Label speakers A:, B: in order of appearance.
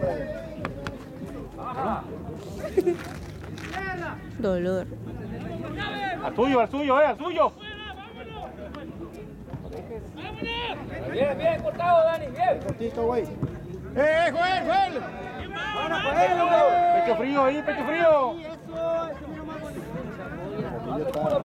A: Dolor.
B: Al suyo, al suyo, al suyo.
C: Bien, bien cortado, Dani, bien.
D: Cortito, güey.
B: Joel! Pecho frío ahí, pecho frío.